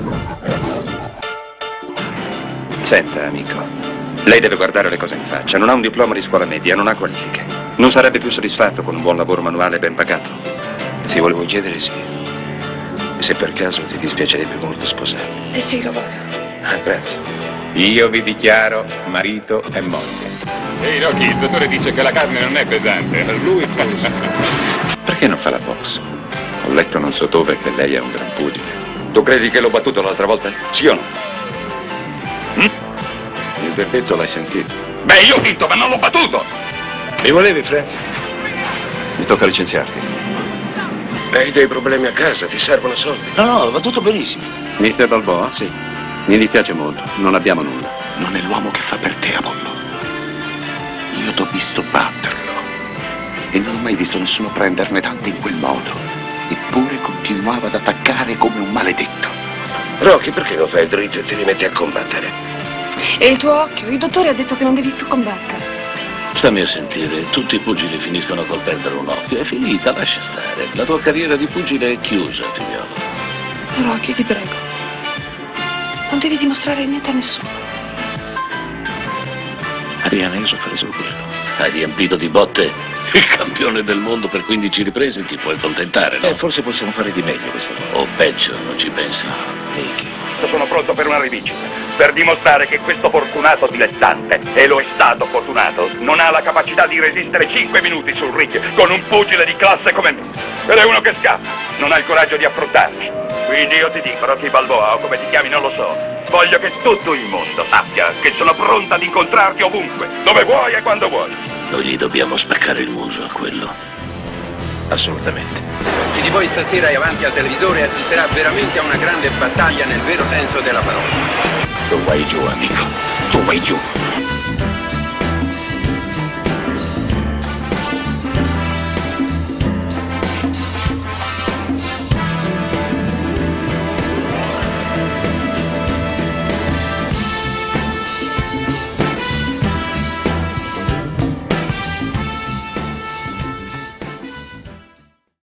Senta, amico, lei deve guardare le cose in faccia. Non ha un diploma di scuola media, non ha qualifiche. Non sarebbe più soddisfatto con un buon lavoro manuale ben pagato? Ti volevo chiedere se per caso ti dispiacerebbe molto sposarmi. Sì, lo voglio. Ah, grazie. Io vi dichiaro marito e moglie. Ehi, Rocky, il dottore dice che la carne non è pesante. Per lui forse. Perché non fa la box? Ho letto non so dove che lei è un gran pugile. Tu credi che l'ho battuto l'altra volta? Sì o no? Il verdetto l'hai sentito. Beh, io ho vinto, ma non l'ho battuto! Mi volevi, Frank? Mi tocca licenziarti. Hai dei problemi a casa, ti servono soldi? No, va tutto benissimo. Mister Balboa? Sì. Mi dispiace molto, non abbiamo nulla. Non è l'uomo che fa per te, Apollo. Io t'ho visto batterlo. E non ho mai visto nessuno prenderne tante in quel modo. Eppure continuava ad attaccare come un maledetto. Rocky, perché non fai dritto e ti rimetti a combattere? E il tuo occhio? Il dottore ha detto che non devi più combattere. Stammi a sentire, tutti i pugili finiscono col perdere un occhio. È finita, lascia stare. La tua carriera di pugile è chiusa, figliolo. Rocky, ti prego. Non devi dimostrare niente a nessuno. Adriana, io so fare solo quello. Hai riempito di botte il campione del mondo per 15 riprese, ti puoi accontentare, no? Forse possiamo fare di meglio questa volta. O peggio, non ci pensi. Nicky. Sono pronto per una rivincita, per dimostrare che questo fortunato dilettante, e lo è stato fortunato, non ha la capacità di resistere 5 minuti sul ring con un pugile di classe come me. Ed è uno che scappa, non ha il coraggio di affrontarmi. Quindi io ti dico, Rocky Balboa, o come ti chiami non lo so, voglio che tutto il mondo sappia che sono pronta ad incontrarti ovunque, dove vuoi e quando vuoi. Noi gli dobbiamo spaccare il muso a quello. Assolutamente. Chi di voi stasera è avanti al televisore assisterà veramente a una grande battaglia nel vero senso della parola. Tu vai giù, amico. Tu vai giù.